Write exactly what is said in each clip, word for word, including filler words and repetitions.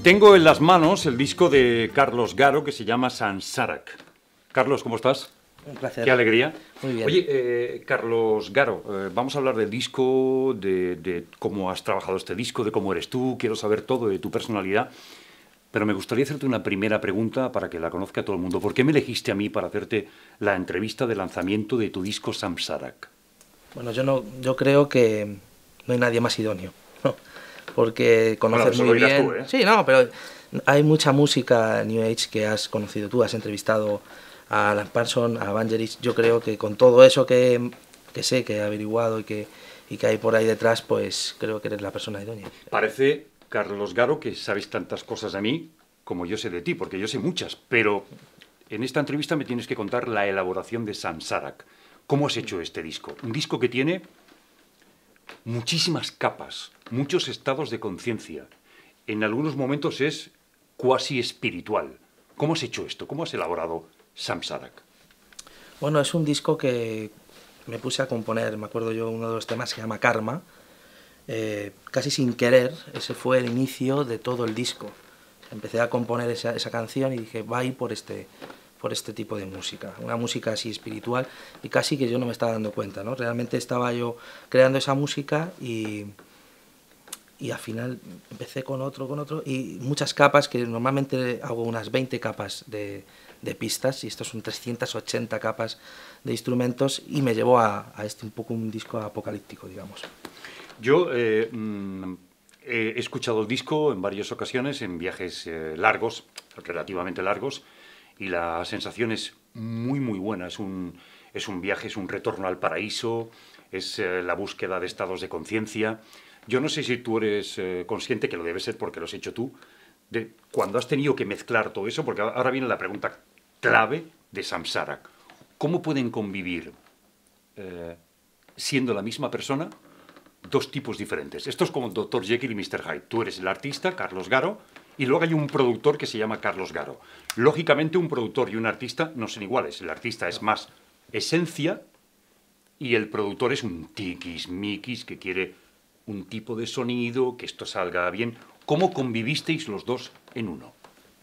Tengo en las manos el disco de Carlos Garo que se llama Samsarak. Carlos, ¿cómo estás? Un placer. Qué alegría. Muy bien. Oye, eh, Carlos Garo, eh, vamos a hablar del disco, de, de cómo has trabajado este disco, de cómo eres tú, quiero saber todo de tu personalidad. Pero me gustaría hacerte una primera pregunta para que la conozca todo el mundo. ¿Por qué me elegiste a mí para hacerte la entrevista de lanzamiento de tu disco Samsarak? Bueno, yo no, yo creo que no hay nadie más idóneo, ¿no? Porque conoces bueno, muy bien. Tú, ¿eh? Sí, no, pero hay mucha música New Age que has conocido tú, has entrevistado a Alan Parsons, a Vangelis. Yo creo que con todo eso que, que sé, que he averiguado y que, y que hay por ahí detrás, pues creo que eres la persona idónea. Parece, Carlos Garo, que sabes tantas cosas de mí como yo sé de ti, porque yo sé muchas, pero en esta entrevista me tienes que contar la elaboración de Samsarak. ¿Cómo has hecho este disco? Un disco que tiene muchísimas capas, muchos estados de conciencia. En algunos momentos es cuasi espiritual. ¿Cómo has hecho esto? ¿Cómo has elaborado Samsarak? Bueno, es un disco que me puse a componer, me acuerdo yo, uno de los temas se llama Karma. Eh, casi sin querer, ese fue el inicio de todo el disco. Empecé a componer esa, esa canción y dije, va a ir por este, por este tipo de música, una música así espiritual, y casi que yo no me estaba dando cuenta, ¿no? Realmente estaba yo creando esa música y, y al final empecé con otro, con otro, y muchas capas, que normalmente hago unas veinte capas de, de pistas, y estos son trescientas ochenta capas de instrumentos, y me llevó a, a este un poco un disco apocalíptico, digamos. Yo eh, mm, he escuchado el disco en varias ocasiones, en viajes eh, largos, relativamente largos, y la sensación es muy, muy buena. Es un, es un viaje, es un retorno al paraíso, es eh, la búsqueda de estados de conciencia. Yo no sé si tú eres eh, consciente, que lo debes ser porque lo has hecho tú, de cuando has tenido que mezclar todo eso, porque ahora viene la pregunta clave de Samsarak. ¿Cómo pueden convivir, eh, siendo la misma persona, dos tipos diferentes? Esto es como doctor Jekyll y mister Hyde. Tú eres el artista, Carlos Garo, y luego hay un productor que se llama Carlos Garo. Lógicamente, un productor y un artista no son iguales. El artista es más esencia y el productor es un tiquismiquis que quiere un tipo de sonido, que esto salga bien. ¿Cómo convivisteis los dos en uno?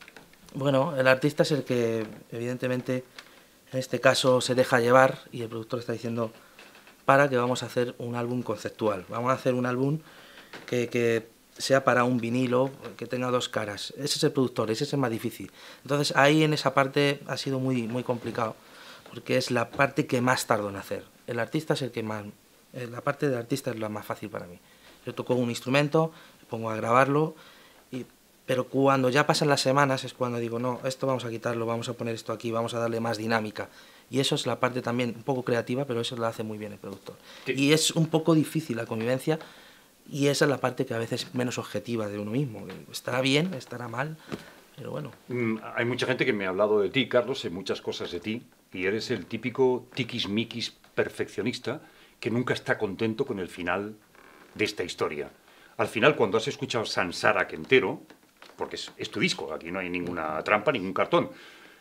Bueno, el artista es el que, evidentemente, en este caso se deja llevar, y el productor está diciendo, para que vamos a hacer un álbum conceptual. Vamos a hacer un álbum que, que sea para un vinilo, que tenga dos caras. Ese es el productor, ese es el más difícil. Entonces ahí en esa parte ha sido muy, muy complicado, porque es la parte que más tardo en hacer. El artista es el que más... La parte del artista es la más fácil para mí. Yo toco un instrumento, me pongo a grabarlo, y, pero cuando ya pasan las semanas es cuando digo, no, esto vamos a quitarlo, vamos a poner esto aquí, vamos a darle más dinámica. Y eso es la parte también un poco creativa, pero eso lo hace muy bien el productor. Sí. Y es un poco difícil la convivencia, y esa es la parte que a veces es menos objetiva de uno mismo. Estará bien, estará mal, pero bueno. Mm, hay mucha gente que me ha hablado de ti, Carlos, sé muchas cosas de ti, y eres el típico tiquismiquis perfeccionista que nunca está contento con el final de esta historia. Al final, cuando has escuchado Samsarak entero, porque es, es tu disco, aquí no hay ninguna trampa, ningún cartón,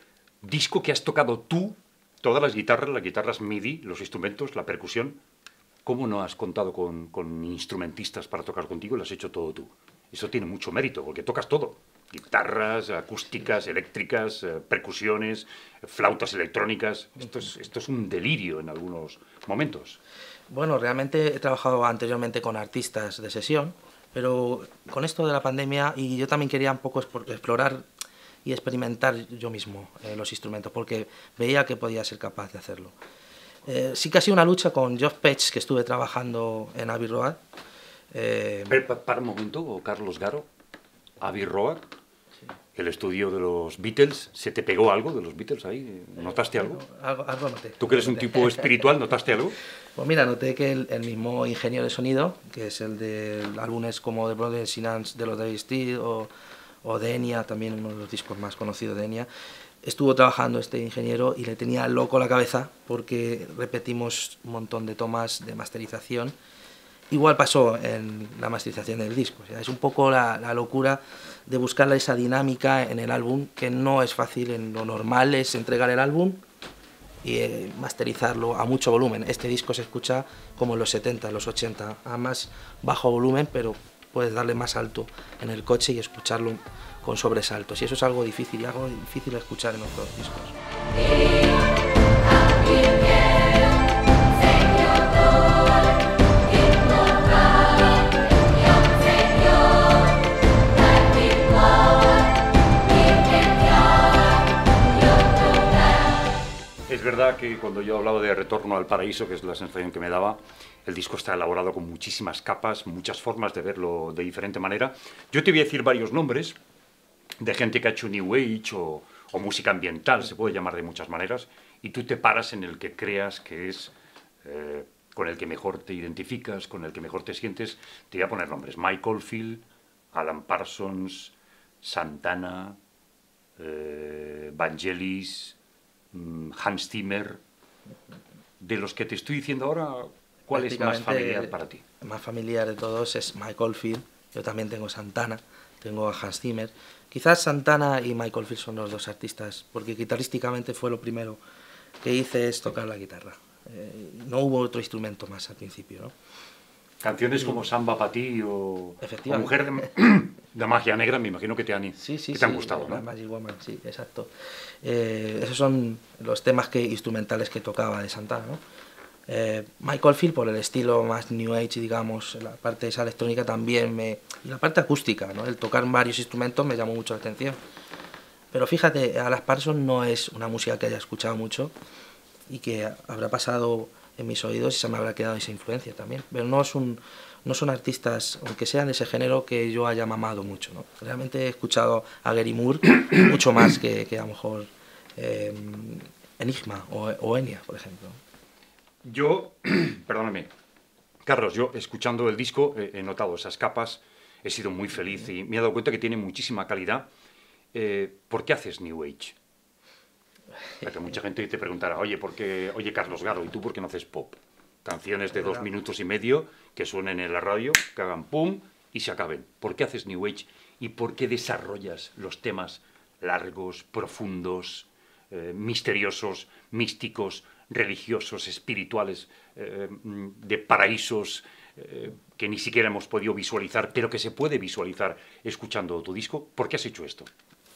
disco que has tocado tú, todas las guitarras, las guitarras MIDI, los instrumentos, la percusión. ¿Cómo no has contado con, con instrumentistas para tocar contigo y lo has hecho todo tú? Eso tiene mucho mérito, porque tocas todo. Guitarras, acústicas, eléctricas, eh, percusiones, flautas electrónicas. Esto es, esto es un delirio en algunos momentos. Bueno, realmente he trabajado anteriormente con artistas de sesión, pero con esto de la pandemia, y yo también quería un poco explorar y experimentar yo mismo eh, los instrumentos, porque veía que podía ser capaz de hacerlo. Eh, sí que ha sido una lucha con Geoff Page, que estuve trabajando en Abbey Road. Eh... Para, para un momento, Carlos Garo, Abbey Road, sí. El estudio de los Beatles, ¿se te pegó algo de los Beatles ahí? ¿Notaste eh, algo? Algo, algo noté. ¿Tú que eres un tipo espiritual, notaste algo? Pues mira, noté que el, el mismo ingeniero de sonido, que es el de álbumes como The Brothers Sinans de los David Steele o, o de Enya, también uno de los discos más conocidos de Enya, estuvo trabajando este ingeniero y le tenía loco la cabeza porque repetimos un montón de tomas de masterización. Igual pasó en la masterización del disco. O sea, es un poco la, la locura de buscar esa dinámica en el álbum, que no es fácil. En lo normal es entregar el álbum y eh, masterizarlo a mucho volumen. Este disco se escucha como en los setenta, los ochenta, a más bajo volumen, pero puedes darle más alto en el coche y escucharlo con sobresaltos. Y eso es algo difícil, y algo difícil de escuchar en otros discos. Es verdad que cuando yo hablaba de Retorno al Paraíso, que es la sensación que me daba, el disco está elaborado con muchísimas capas, muchas formas de verlo de diferente manera. Yo te voy a decir varios nombres de gente que ha hecho New Age o, o música ambiental, se puede llamar de muchas maneras, y tú te paras en el que creas que es eh, con el que mejor te identificas, con el que mejor te sientes. Te voy a poner nombres: Mike Oldfield, Alan Parsons, Santana, eh, Vangelis, Hans Zimmer. De los que te estoy diciendo ahora, ¿cuál es más familiar para ti? El más familiar de todos es Mike Oldfield. Yo también tengo Santana, tengo a Hans Zimmer. Quizás Santana y Mike Oldfield son los dos artistas, porque guitarrísticamente fue lo primero que hice, es tocar la guitarra. Eh, no hubo otro instrumento más al principio, ¿no? Canciones como Samba pa' ti o, o Mujer de, de Magia Negra, me imagino que te han, sí, sí, que te han sí, gustado, ¿no? Magic Woman, sí, exacto. Eh, esos son los temas que, instrumentales que tocaba de Santana, ¿no? Eh, Mike Oldfield, por el estilo más New Age, digamos, la parte de esa electrónica también me... y la parte acústica, ¿no? El tocar varios instrumentos me llamó mucho la atención. Pero fíjate, Alan Parsons no es una música que haya escuchado mucho y que habrá pasado en mis oídos y se me habrá quedado esa influencia también. Pero no, es un, no son artistas, aunque sean de ese género, que yo haya mamado mucho, ¿no? Realmente he escuchado a Gary Moore mucho más que, que a lo mejor eh, Enigma o, o Enya, por ejemplo. Yo, perdóname, Carlos, yo escuchando el disco eh, he notado esas capas, he sido muy feliz y me he dado cuenta que tiene muchísima calidad. Eh, ¿Por qué haces New Age? Porque mucha gente te preguntará, oye, ¿por qué, oye, Carlos Garo, ¿y tú por qué no haces pop? Canciones de dos minutos y medio que suenen en la radio, que hagan pum y se acaben. ¿Por qué haces New Age? ¿Y por qué desarrollas los temas largos, profundos, eh, misteriosos, místicos, religiosos, espirituales, eh, de paraísos eh, que ni siquiera hemos podido visualizar, pero que se puede visualizar escuchando tu disco? ¿Por qué has hecho esto?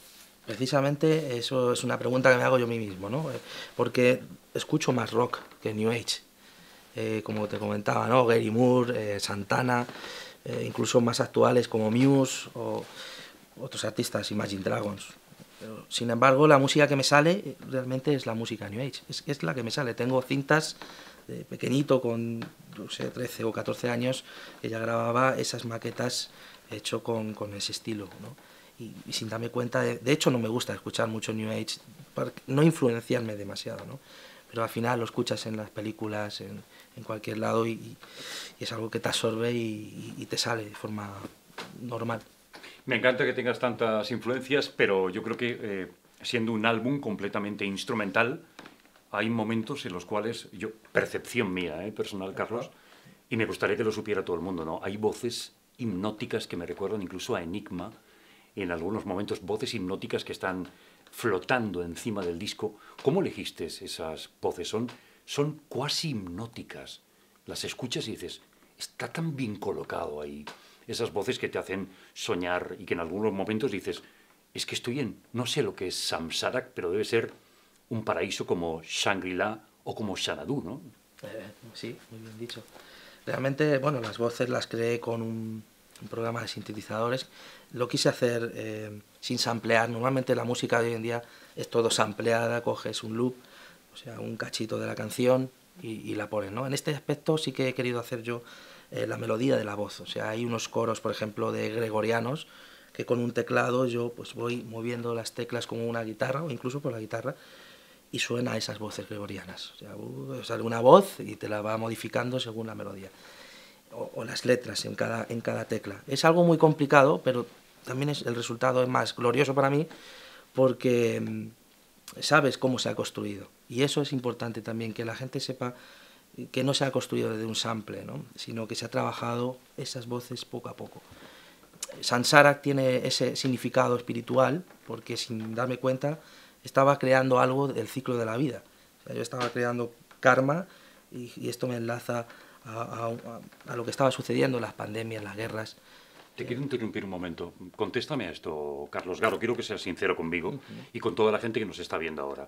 Precisamente eso es una pregunta que me hago yo a mí mismo, ¿no? Porque escucho más rock que New Age. Eh, como te comentaba, ¿no? Gary Moore, eh, Santana, eh, incluso más actuales como Muse o otros artistas, Imagine Dragons. Pero, sin embargo, la música que me sale realmente es la música New Age, es, es la que me sale. Tengo cintas de pequeñito, con no sé, trece o catorce años, que ya grababa esas maquetas hecho con, con ese estilo, ¿no? Y, y sin darme cuenta, de, de hecho no me gusta escuchar mucho New Age, para no influenciarme demasiado, ¿no? Pero al final lo escuchas en las películas, en, en cualquier lado, y, y es algo que te absorbe y, y te sale de forma normal. Me encanta que tengas tantas influencias, pero yo creo que eh, siendo un álbum completamente instrumental, hay momentos en los cuales, yo, percepción mía, eh, personal, Carlos, y me gustaría que lo supiera todo el mundo, ¿no? Hay voces hipnóticas que me recuerdan incluso a Enigma, y en algunos momentos voces hipnóticas que están flotando encima del disco. ¿Cómo elegiste esas voces? Son, son cuasi hipnóticas. Las escuchas y dices, está tan bien colocado ahí. Esas voces que te hacen soñar y que en algunos momentos dices, es que estoy en, no sé lo que es Samsara, pero debe ser un paraíso como Shangri-La o como Xanadu, ¿no? Eh, sí, muy bien dicho. Realmente, bueno, las voces las creé con un, un programa de sintetizadores. Lo quise hacer eh, sin samplear. Normalmente la música de hoy en día es todo sampleada, coges un loop, o sea, un cachito de la canción y, y la pones, ¿no? En este aspecto sí que he querido hacer yo eh, la melodía de la voz. O sea, hay unos coros, por ejemplo, de gregorianos, que con un teclado yo pues voy moviendo las teclas como una guitarra, o incluso por la guitarra, y suena esas voces gregorianas. O sea, uh, sale una voz y te la va modificando según la melodía. O, o las letras en cada, en cada tecla. Es algo muy complicado, pero también es, el resultado es más glorioso para mí porque mmm, sabes cómo se ha construido. Y eso es importante también, que la gente sepa que no se ha construido desde un sample, ¿no? Sino que se ha trabajado esas voces poco a poco. Samsara tiene ese significado espiritual porque sin darme cuenta estaba creando algo del ciclo de la vida. O sea, yo estaba creando karma y, y esto me enlaza a, a, a lo que estaba sucediendo, las pandemias, las guerras. Te quiero interrumpir un momento. Contéstame a esto, Carlos Garo. Quiero que seas sincero conmigo uh-huh. y con toda la gente que nos está viendo ahora.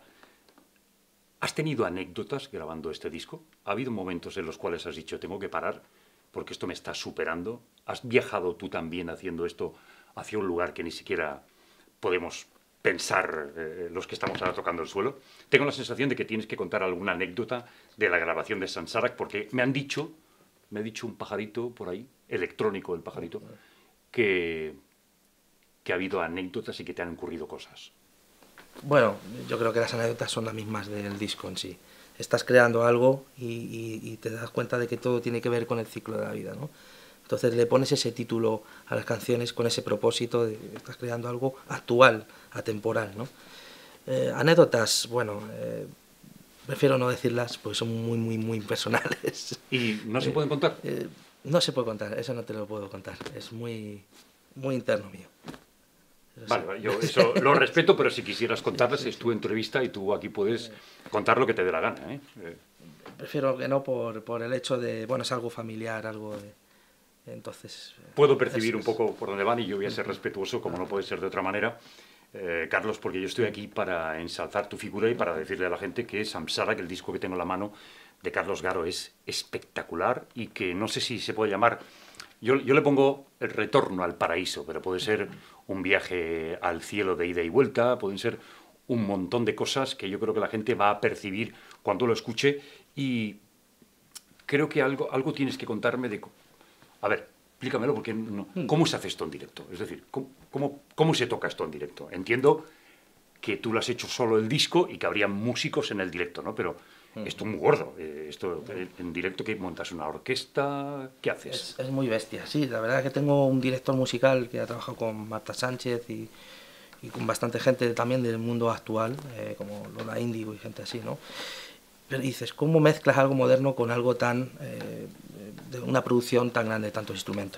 ¿Has tenido anécdotas grabando este disco? ¿Ha habido momentos en los cuales has dicho, tengo que parar porque esto me está superando? ¿Has viajado tú también haciendo esto hacia un lugar que ni siquiera podemos pensar eh, los que estamos ahora tocando el suelo? Tengo la sensación de que tienes que contar alguna anécdota de la grabación de Samsarak, porque me han dicho, me ha dicho un pajarito por ahí, electrónico el pajarito, que, que ha habido anécdotas y que te han ocurrido cosas. Bueno, yo creo que las anécdotas son las mismas del disco en sí. Estás creando algo y, y, y te das cuenta de que todo tiene que ver con el ciclo de la vida, ¿no? Entonces le pones ese título a las canciones con ese propósito de que estás creando algo actual, atemporal, ¿no? Eh, anécdotas, bueno, eh, prefiero no decirlas porque son muy, muy, muy personales. ¿Y no se pueden contar? Eh, eh, no se puede contar, eso no te lo puedo contar. Es muy, muy interno mío. Eso vale, sí. Yo eso lo respeto, pero si quisieras contarlas sí, sí, es tu entrevista y tú aquí puedes contar lo que te dé la gana, ¿eh? Prefiero que no por, por el hecho de, bueno, es algo familiar, algo de... Entonces... Puedo percibir un poco por dónde van y yo voy a ser respetuoso, como no puede ser de otra manera, eh, Carlos, porque yo estoy aquí para ensalzar tu figura y para decirle a la gente que Samsarak, el disco que tengo en la mano de Carlos Garo, es espectacular y que no sé si se puede llamar... Yo, yo le pongo el retorno al paraíso, pero puede ser un viaje al cielo de ida y vuelta, pueden ser un montón de cosas que yo creo que la gente va a percibir cuando lo escuche y creo que algo, algo tienes que contarme de... A ver, explícamelo, porque no, ¿cómo se hace esto en directo? Es decir, ¿cómo, cómo, ¿cómo se toca esto en directo? Entiendo que tú lo has hecho solo el disco y que habría músicos en el directo, ¿no? Pero esto es muy gordo. Eh, esto, en directo, ¿qué montas? ¿Una orquesta? ¿Qué haces? Es, es muy bestia, sí. La verdad es que tengo un director musical que ha trabajado con Marta Sánchez y, y con bastante gente también del mundo actual, eh, como Lola Índigo y gente así, ¿no? Pero dices, ¿cómo mezclas algo moderno con algo tan... Eh, de una producción tan grande de tantos instrumentos?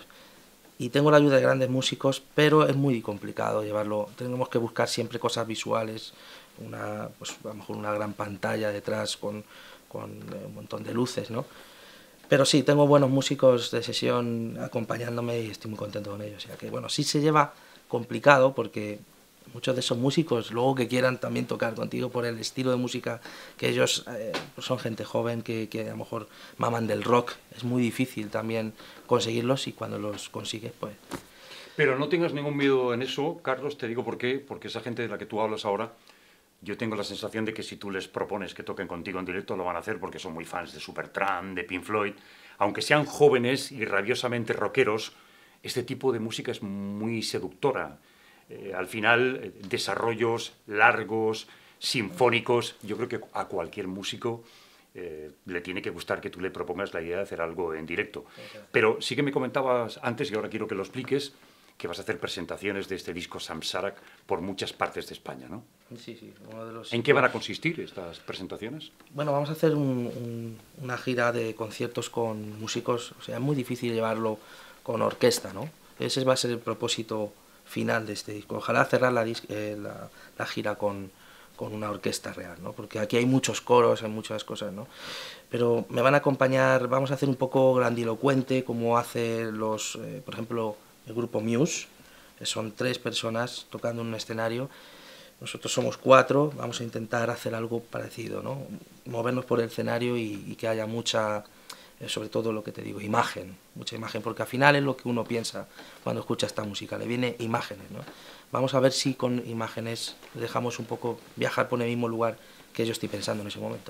Y tengo la ayuda de grandes músicos, pero es muy complicado llevarlo. Tenemos que buscar siempre cosas visuales, una, pues a lo mejor una gran pantalla detrás con, con un montón de luces, ¿no? Pero sí, tengo buenos músicos de sesión acompañándome y estoy muy contento con ellos. O sea que, bueno, sí se lleva complicado porque muchos de esos músicos, luego que quieran también tocar contigo por el estilo de música que ellos eh, pues son gente joven que, que a lo mejor maman del rock, es muy difícil también conseguirlos y cuando los consigues, pues... Pero no tengas ningún miedo en eso, Carlos, te digo por qué, porque esa gente de la que tú hablas ahora, yo tengo la sensación de que si tú les propones que toquen contigo en directo, lo van a hacer porque son muy fans de Supertramp, de Pink Floyd, aunque sean jóvenes y rabiosamente rockeros, este tipo de música es muy seductora. Eh, al final, eh, desarrollos largos, sinfónicos, yo creo que a cualquier músico eh, le tiene que gustar que tú le propongas la idea de hacer algo en directo. Pero sí que me comentabas antes, y ahora quiero que lo expliques, que vas a hacer presentaciones de este disco Samsarak por muchas partes de España, ¿no? Sí, sí. Uno de los... ¿En qué van a consistir estas presentaciones? Bueno, vamos a hacer un, un, una gira de conciertos con músicos, o sea, es muy difícil llevarlo con orquesta, ¿no? Ese va a ser el propósito final de este disco. Ojalá cerrar la, eh, la, la gira con, con una orquesta real, ¿no? Porque aquí hay muchos coros, hay muchas cosas, ¿no? Pero me van a acompañar, vamos a hacer un poco grandilocuente, como hace los, eh, por ejemplo, el grupo Muse, que son tres personas tocando en un escenario. Nosotros somos cuatro, vamos a intentar hacer algo parecido, ¿no? Movernos por el escenario y, y que haya mucha... sobre todo lo que te digo, imagen, mucha imagen, porque al final es lo que uno piensa cuando escucha esta música, le viene imágenes, ¿no? Vamos a ver si con imágenes dejamos un poco viajar por el mismo lugar que yo estoy pensando en ese momento.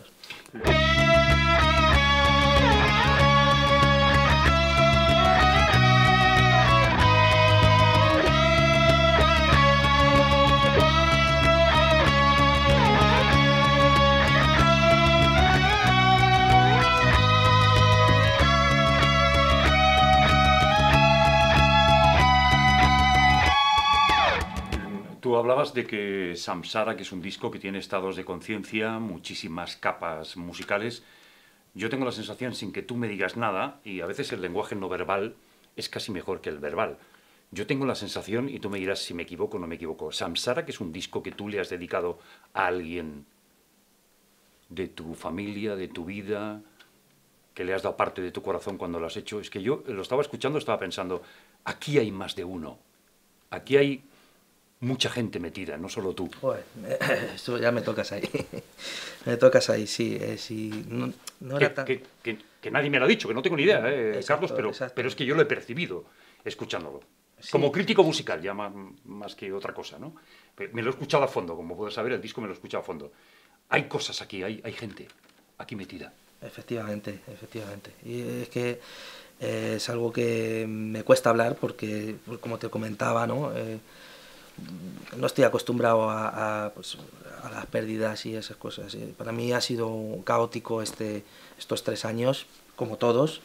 Tú hablabas de que Samsarak es un disco que tiene estados de conciencia, muchísimas capas musicales. Yo tengo la sensación, sin que tú me digas nada, y a veces el lenguaje no verbal es casi mejor que el verbal. Yo tengo la sensación, y tú me dirás si me equivoco o no me equivoco, Samsarak es un disco que tú le has dedicado a alguien de tu familia, de tu vida, que le has dado parte de tu corazón cuando lo has hecho. Es que yo lo estaba escuchando, estaba pensando, aquí hay más de uno. Aquí hay mucha gente metida, no solo tú. Joder, eso ya me tocas ahí. Me tocas ahí, sí. Eh, sí no, no era que, tan... que, que, que nadie me lo ha dicho, que no tengo ni idea, eh, Exacto, Carlos, pero, exacto. pero es que yo lo he percibido escuchándolo. Sí, Como crítico sí, musical, ya más, más que otra cosa, ¿no? Me lo he escuchado a fondo, como puedes saber, el disco me lo he escuchado a fondo. Hay cosas aquí, hay, hay gente aquí metida. Efectivamente, efectivamente. Y es que eh, es algo que me cuesta hablar porque, como te comentaba, ¿no? Eh, no estoy acostumbrado a, a, pues, a las pérdidas y esas cosas. Para mí ha sido caótico este, estos tres años, como todos,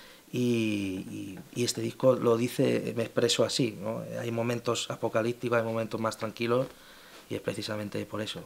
y, y, y este disco lo dice, me expreso así, ¿no? Hay momentos apocalípticos, hay momentos más tranquilos, y es precisamente por eso.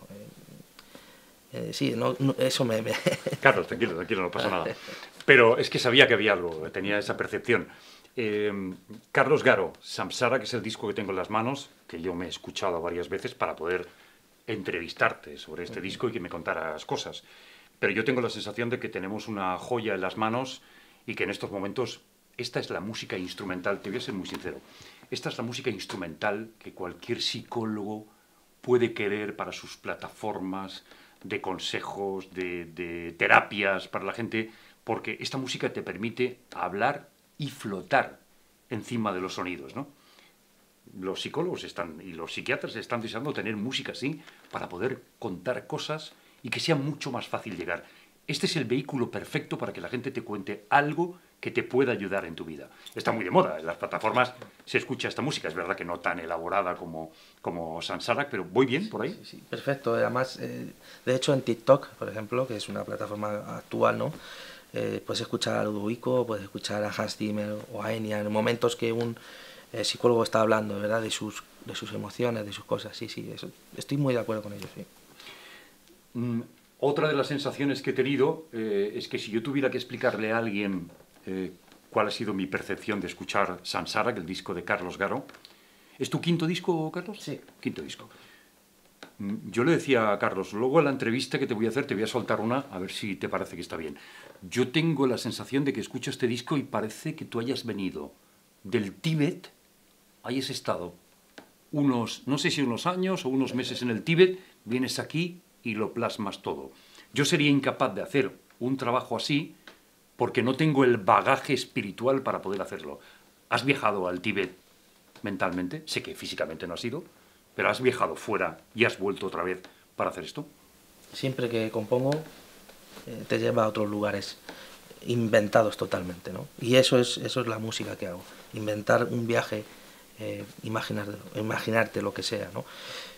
Eh, sí, no, no, eso me... me... Carlos, tranquilo, tranquilo, no pasa nada. Pero es que sabía que había algo, tenía esa percepción. Eh, Carlos Garo, Samsara, que es el disco que tengo en las manos, que yo me he escuchado varias veces para poder entrevistarte sobre este disco y que me contaras cosas. Pero yo tengo la sensación de que tenemos una joya en las manos y que en estos momentos esta es la música instrumental, te voy a ser muy sincero, esta es la música instrumental que cualquier psicólogo puede querer para sus plataformas de consejos, de, de terapias para la gente, porque esta música te permite hablar y flotar encima de los sonidos, ¿no? Los psicólogos están, y los psiquiatras están deseando tener música así para poder contar cosas y que sea mucho más fácil llegar. Este es el vehículo perfecto para que la gente te cuente algo que te pueda ayudar en tu vida. Está muy de moda, en las plataformas se escucha esta música, es verdad que no tan elaborada como, como Samsara, pero ¿voy bien por ahí? Sí, sí, perfecto. Además, eh, de hecho en TikTok, por ejemplo, que es una plataforma actual, ¿no? Eh, puedes escuchar a Ludovico, puedes escuchar a Hans Zimmer o a Enya en momentos que un eh, psicólogo está hablando, ¿verdad? De sus, de sus emociones, de sus cosas. Sí, sí, eso, estoy muy de acuerdo con ello, sí. Mm, otra de las sensaciones que he tenido eh, es que si yo tuviera que explicarle a alguien eh, cuál ha sido mi percepción de escuchar Samsara, que el disco de Carlos Garo. ¿Es tu quinto disco, Carlos? Sí. Quinto disco. Yo le decía a Carlos, luego en la entrevista que te voy a hacer te voy a soltar una, a ver si te parece que está bien. Yo tengo la sensación de que escucho este disco y parece que tú hayas venido del Tíbet, hayas estado unos, no sé si unos años o unos meses en el Tíbet, vienes aquí y lo plasmas todo. Yo sería incapaz de hacer un trabajo así porque no tengo el bagaje espiritual para poder hacerlo. ¿Has viajado al Tíbet mentalmente? Sé que físicamente no has ido, pero has viajado fuera y has vuelto otra vez para hacer esto. Siempre que compongo eh, te lleva a otros lugares inventados totalmente, ¿no? Y eso es, eso es la música que hago, inventar un viaje, eh, imaginar, imaginarte lo que sea, ¿no?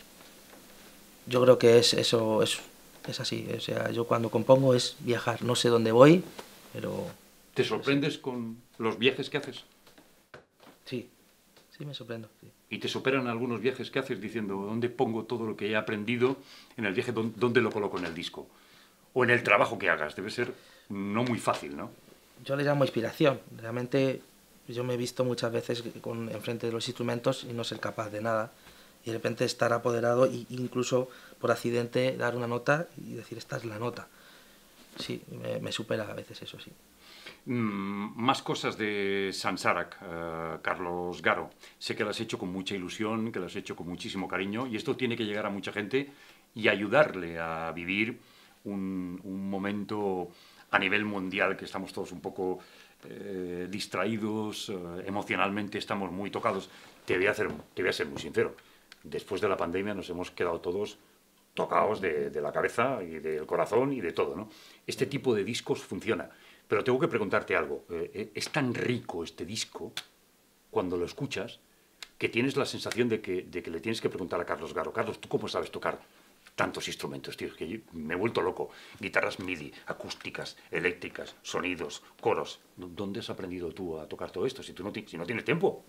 Yo creo que es, eso es, es así, o sea, yo cuando compongo es viajar, no sé dónde voy, pero... ¿Te sorprendes con los viajes que haces? Sí, sí me sorprendo, sí. ¿Y te superan algunos viajes que haces diciendo dónde pongo todo lo que he aprendido en el viaje, dónde lo coloco en el disco? O en el trabajo que hagas, debe ser no muy fácil, ¿no? Yo le llamo inspiración, realmente yo me he visto muchas veces con, enfrente de los instrumentos y no ser capaz de nada, y de repente estar apoderado e incluso por accidente dar una nota y decir esta es la nota. Sí, me, me supera a veces eso, sí. Mm, más cosas de Samsara, uh, Carlos Garo. Sé que lo has hecho con mucha ilusión, que lo has hecho con muchísimo cariño y esto tiene que llegar a mucha gente y ayudarle a vivir un, un momento a nivel mundial que estamos todos un poco eh, distraídos, eh, emocionalmente estamos muy tocados. Te voy a hacer, te voy a ser muy sincero. Después de la pandemia nos hemos quedado todos tocados de, de la cabeza y del corazón y de todo, ¿no? Este tipo de discos funciona. Pero tengo que preguntarte algo. Eh, es tan rico este disco, cuando lo escuchas, que tienes la sensación de que, de que le tienes que preguntar a Carlos Garo. Carlos, ¿tú cómo sabes tocar tantos instrumentos, tío? Es que yo me he vuelto loco. Guitarras MIDI, acústicas, eléctricas, sonidos, coros. ¿Dónde has aprendido tú a tocar todo esto si, tú no, si no tienes tiempo?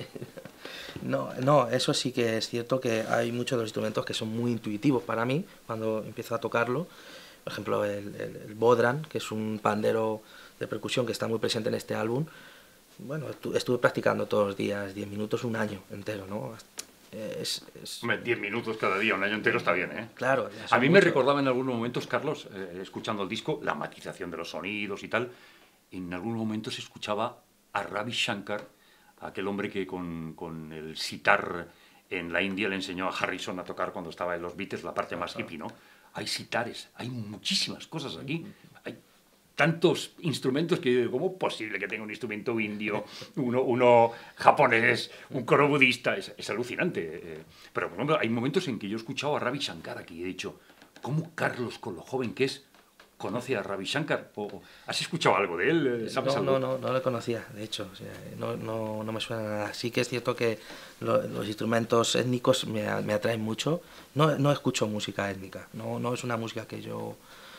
No, no, eso sí que es cierto que hay muchos de los instrumentos que son muy intuitivos para mí cuando empiezo a tocarlo. Por ejemplo, el, el, el bodhran, que es un pandero de percusión que está muy presente en este álbum. Bueno, estuve practicando todos los días, diez minutos, un año entero, ¿no? Es, es... diez minutos cada día, un año entero está bien, ¿eh? Claro. A mí mucho. me recordaba en algunos momentos, Carlos, eh, escuchando el disco, la matización de los sonidos y tal. en algún momento se escuchaba a Ravi Shankar, aquel hombre que con, con el sitar en la India le enseñó a Harrison a tocar cuando estaba en los Beatles, la parte más hippie, ¿no? Hay sitares, hay muchísimas cosas aquí, hay tantos instrumentos que ¿cómo es posible que tenga un instrumento indio, uno, uno japonés, un coro budista? Es, es alucinante. Pero bueno, hay momentos en que yo he escuchado a Ravi Shankar aquí y he dicho, ¿cómo Carlos, con lo joven que es, conoce a Ravi Shankar? ¿O has escuchado algo de él? ¿Sabes no, algo? no, no, no lo conocía, de hecho. O sea, no, no, no me suena nada. Sí que es cierto que lo, los instrumentos étnicos me, me atraen mucho. No, no escucho música étnica, no, no es una música que yo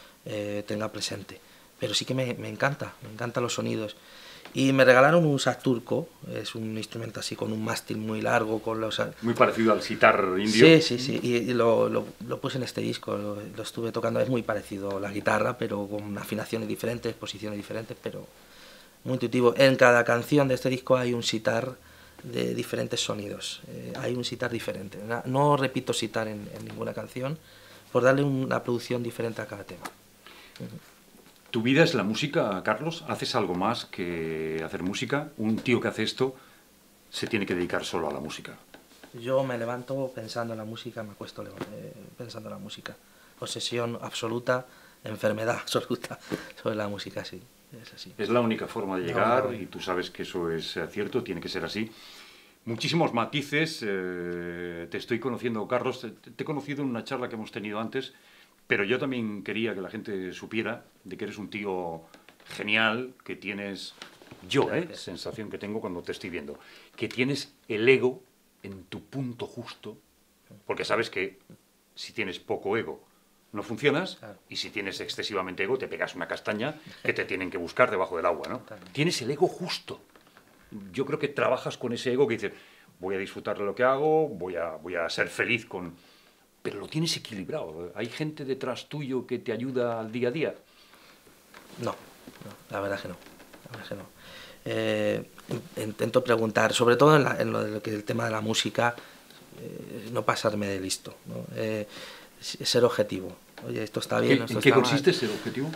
eh, tenga presente. Pero sí que me, me encanta, me encantan los sonidos. Y me regalaron un sax turco, es un instrumento así con un mástil muy largo, con los... Muy parecido al sitar indio. Sí, sí, sí, y, y lo, lo, lo puse en este disco, lo, lo estuve tocando, es muy parecido a la guitarra, pero con afinaciones diferentes, posiciones diferentes, pero muy intuitivo. En cada canción de este disco hay un sitar de diferentes sonidos, eh, hay un sitar diferente. No, no repito sitar en, en ninguna canción, por darle una producción diferente a cada tema. Uh-huh. ¿Tu vida es la música, Carlos? ¿Haces algo más que hacer música? ¿Un tío que hace esto se tiene que dedicar solo a la música? Yo me levanto pensando en la música, me acuesto eh, pensando en la música. Obsesión absoluta, enfermedad absoluta sobre la música, sí. Es así. Es la única forma de llegar, no, no. Y tú sabes que eso es cierto, tiene que ser así. Muchísimos matices. Eh, te estoy conociendo, Carlos. Te, te he conocido en una charla que hemos tenido antes. Pero yo también quería que la gente supiera de que eres un tío genial, que tienes, yo, eh, sensación que tengo cuando te estoy viendo, que tienes el ego en tu punto justo, porque sabes que si tienes poco ego no funcionas, claro. Y si tienes excesivamente ego te pegas una castaña que te tienen que buscar debajo del agua, ¿no? Tienes el ego justo. Yo creo que trabajas con ese ego que dices, voy a disfrutar de lo que hago, voy a, voy a ser feliz con... Pero lo tienes equilibrado. ¿Hay gente detrás tuyo que te ayuda al día a día? No, no, la verdad que no. La verdad que no. Eh, intento preguntar, sobre todo en, la, en lo de que el tema de la música, eh, no pasarme de listo, ¿no? Eh, ser objetivo. Oye, esto está bien, esto ¿En qué está consiste mal. ser objetivo?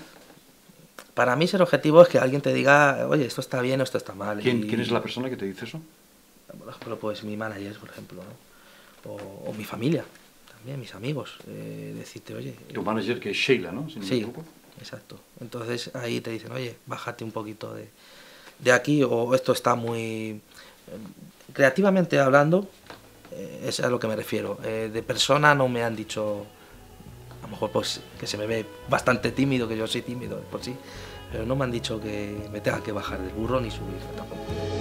Para mí ser objetivo es que alguien te diga, oye, esto está bien o esto está mal. ¿Quién, y, ¿quién es la persona que te dice eso? Por ejemplo, pues mi manager, por ejemplo, ¿no? o, o mi familia. Bien, mis amigos, eh, decirte, oye... Tu manager, que es Sheila, ¿no? Si no sí, exacto. Entonces ahí te dicen, oye, bájate un poquito de, de aquí, o esto está muy... Creativamente hablando, eh, es a lo que me refiero. Eh, de persona no me han dicho, a lo mejor pues que se me ve bastante tímido, que yo soy tímido por sí, pero no me han dicho que me tenga que bajar del burro ni subir tampoco.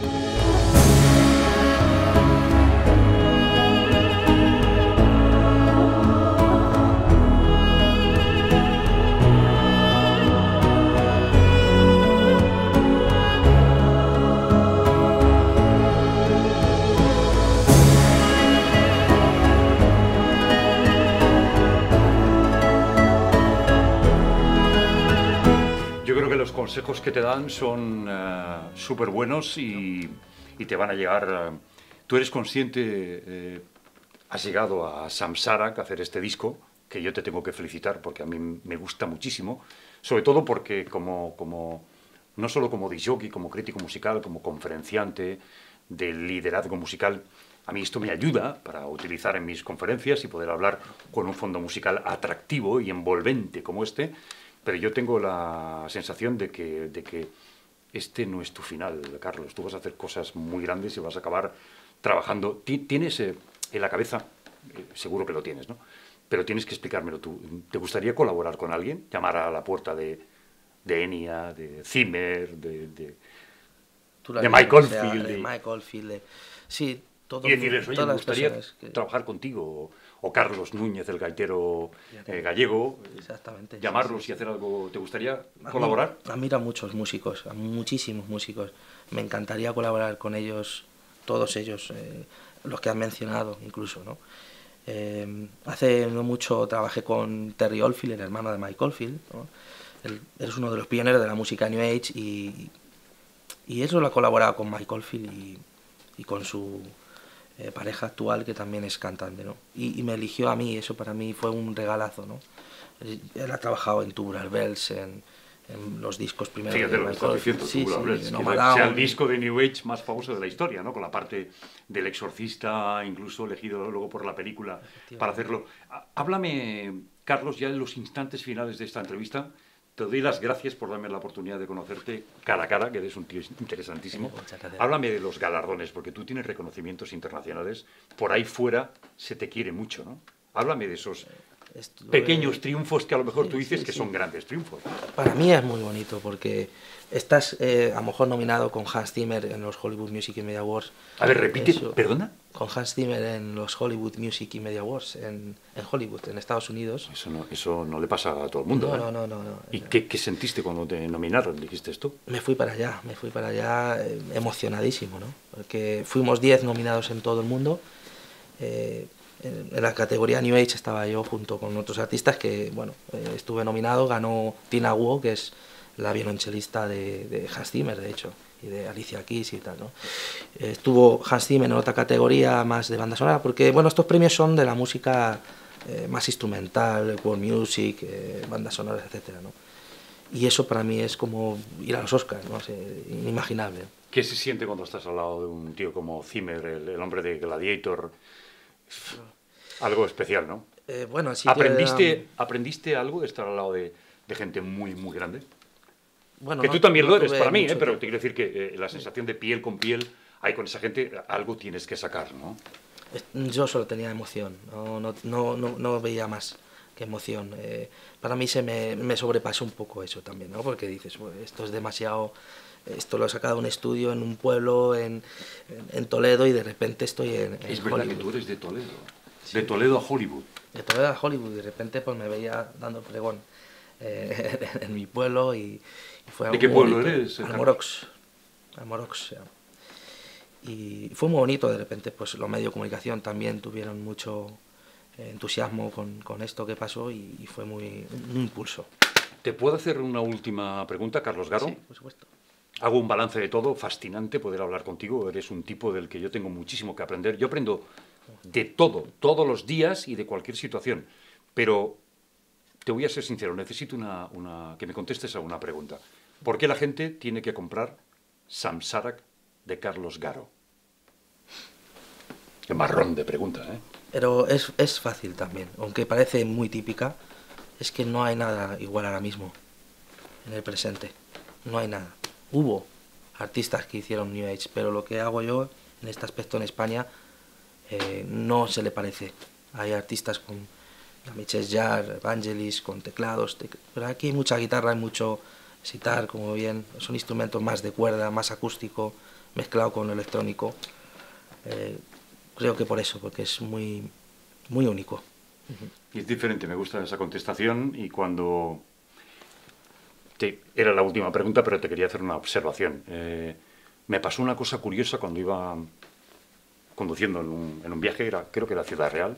Consejos que te dan son uh, súper buenos y, y te van a llegar. Uh, tú eres consciente, eh, has llegado a Samsara a hacer este disco, que yo te tengo que felicitar porque a mí me gusta muchísimo, sobre todo porque como, como no solo como disc jockey, como crítico musical, como conferenciante del liderazgo musical, a mí esto me ayuda para utilizar en mis conferencias y poder hablar con un fondo musical atractivo y envolvente como este. Pero yo tengo la sensación de que, de que este no es tu final, Carlos. Tú vas a hacer cosas muy grandes y vas a acabar trabajando. Tienes eh, en la cabeza, eh, seguro que lo tienes, ¿no? Pero tienes que explicármelo tú. ¿Te gustaría colaborar con alguien? Llamar a la puerta de, de Enya, de Zimmer, de, de, de Mike Oldfield. De Mike Oldfield, de... Sí, todo. Y decirles, oye, me gustaría que... trabajar contigo. O Carlos Núñez, el gaitero eh, gallego. Exactamente. Llamarlos sí, sí, y hacer algo. ¿Te gustaría colaborar? Admiro a muchos músicos, a muchísimos músicos. Me encantaría colaborar con ellos, todos ellos, eh, los que han mencionado incluso, ¿no? Eh, hace no mucho trabajé con Terry Oldfield, el hermano de Mike Oldfield, ¿no? Él, él es uno de los pioneros de la música New Age y, y eso lo ha colaborado con Mike Oldfield y, y con su eh, pareja actual, que también es cantante, ¿no? Y, y me eligió a mí, eso para mí fue un regalazo, ¿no? Él, él ha trabajado en Tubular Bells, en, en los discos primero. Fíjate lo que estás diciendo, sí, tú, sí, Laurel, es No que Down, sea el disco de New Age más famoso de la historia, ¿no? Con la parte del exorcista, incluso elegido luego por la película para hacerlo. Háblame, Carlos, ya en los instantes finales de esta entrevista. Te doy las gracias por darme la oportunidad de conocerte cara a cara, que eres un tío interesantísimo. Háblame de los galardones, porque tú tienes reconocimientos internacionales. Por ahí fuera se te quiere mucho, ¿no? Háblame de esos Estuve... pequeños triunfos que a lo mejor sí, tú dices sí, que sí. son grandes triunfos. Para mí es muy bonito, porque estás eh, a lo mejor nominado con Hans Zimmer en los Hollywood Music and Media Awards. A ver, repite, Eso, ¿perdona? Con Hans Zimmer en los Hollywood Music and Media Awards, en, en Hollywood, en Estados Unidos. Eso no, eso no le pasa a todo el mundo. No, ¿eh? no, no, no, no. ¿Y qué, qué sentiste cuando te nominaron, dijiste esto? Me fui para allá, me fui para allá eh, emocionadísimo, ¿no? Porque fuimos diez nominados en todo el mundo. Eh, en, en la categoría New Age estaba yo junto con otros artistas que, bueno, eh, estuve nominado. Ganó Tina Wu, que es la violonchelista de, de Hans Zimmer, de hecho, y de Alicia Keys y tal, ¿no? Eh, estuvo Hans Zimmer en otra categoría más de banda sonora, porque, bueno, estos premios son de la música eh, más instrumental, world music, eh, bandas sonoras, etcétera, ¿no? Y eso para mí es como ir a los Oscars, ¿no? O sea, inimaginable. ¿Qué se siente cuando estás al lado de un tío como Zimmer, el, el hombre de Gladiator? Algo especial, ¿no? Eh, bueno, sí. ¿Aprendiste, era... ¿Aprendiste algo de estar al lado de, de gente muy, muy grande? Bueno, que no, tú también no lo eres para mí, ¿eh? Pero tiempo. te quiero decir que eh, la sensación de piel con piel, ahí con esa gente, algo tienes que sacar, ¿no? Yo solo tenía emoción, no, no, no, no, no veía más que emoción. Eh, para mí se me, me sobrepasó un poco eso también, ¿no? Porque dices, bueno, esto es demasiado, esto lo he sacado de un estudio en un pueblo, en, en, en Toledo, y de repente estoy en, en Es verdad Hollywood. que tú eres de Toledo, sí. De Toledo a Hollywood. De Toledo a Hollywood, y de repente pues me veía dando pregón eh, en, en mi pueblo y, y fue ¿De qué pueblo bonito. eres? Almorox. Almorox, se llama. Y fue muy bonito. De repente pues los medios de comunicación también tuvieron mucho entusiasmo con, con esto que pasó, y, y fue muy un impulso. ¿Te puedo hacer una última pregunta, Carlos Garo? Sí, por supuesto. Hago un balance de todo, fascinante poder hablar contigo, eres un tipo del que yo tengo muchísimo que aprender. Yo aprendo de todo, todos los días y de cualquier situación, pero te voy a ser sincero, necesito una, una, que me contestes a una pregunta. ¿Por qué la gente tiene que comprar Samsarak de Carlos Garo? Qué marrón de pregunta, ¿eh? Pero es, es fácil también, aunque parece muy típica, es que no hay nada igual ahora mismo, en el presente, no hay nada. Hubo artistas que hicieron New Age, pero lo que hago yo en este aspecto en España eh, no se le parece. Hay artistas con Michel Jarre, Vangelis, con teclados, tec... pero aquí hay mucha guitarra, hay mucho sitar, como bien, son instrumentos más de cuerda, más acústico, mezclado con electrónico. Eh, creo que por eso, porque es muy, muy único. Y es diferente, me gusta esa contestación, y cuando... Te, era la última pregunta, pero te quería hacer una observación. Eh, me pasó una cosa curiosa cuando iba conduciendo en un, en un viaje, era, creo que era Ciudad Real.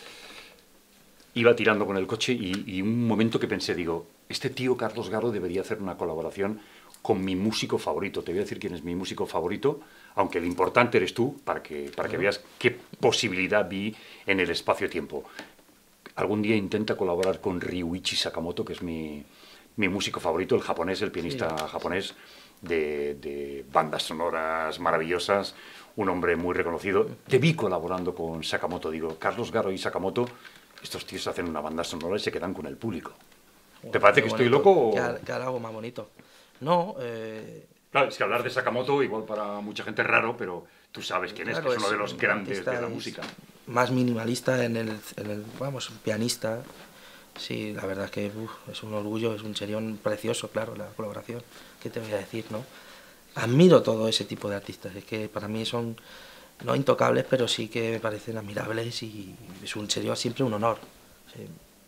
Iba tirando con el coche y, y un momento que pensé, digo, este tío Carlos Garo debería hacer una colaboración con mi músico favorito. Te voy a decir quién es mi músico favorito, aunque lo importante eres tú, para que, para que veas qué posibilidad vi en el espacio-tiempo. Algún día intenta colaborar con Ryuichi Sakamoto, que es mi... mi músico favorito, el japonés, el pianista sí. japonés de, de bandas sonoras maravillosas, un hombre muy reconocido. Te vi colaborando con Sakamoto, digo, Carlos Garo y Sakamoto, estos tíos hacen una banda sonora y se quedan con el público. ¿Te parece que estoy loco? O... ¿Qué, qué algo más bonito? No, eh... Claro, es que hablar de Sakamoto igual para mucha gente es raro, pero tú sabes quién claro, es, que es uno de los grandes de la es música. Más minimalista en el, en el vamos, pianista. Sí, la verdad es que uf, es un orgullo, es un serión precioso, claro, la colaboración. ¿Qué te voy a decir, no? Admiro todo ese tipo de artistas, es que para mí son no intocables, pero sí que me parecen admirables, y es un serión, siempre un honor. Sí.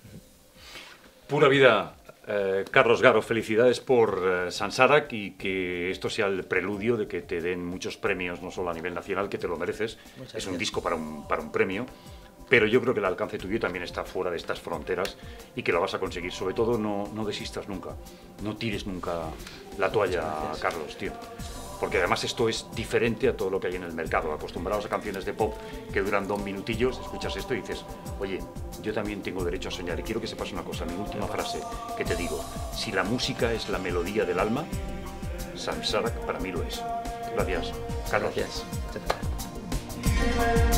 Pura vida, eh, Carlos Garo, felicidades por eh, Samsarak, y que esto sea el preludio de que te den muchos premios, no solo a nivel nacional, que te lo mereces. Muchas es gracias. Un disco para un, para un premio. Pero yo creo que el alcance tuyo también está fuera de estas fronteras y que lo vas a conseguir. Sobre todo, no, no desistas nunca. No tires nunca la toalla, Carlos, tío. porque además esto es diferente a todo lo que hay en el mercado. Acostumbrados a canciones de pop que duran dos minutillos, escuchas esto y dices, oye, yo también tengo derecho a soñar. Y quiero que sepas una cosa, mi última frase que te digo, si la música es la melodía del alma, Samsara para mí lo es. Gracias, Carlos. Gracias.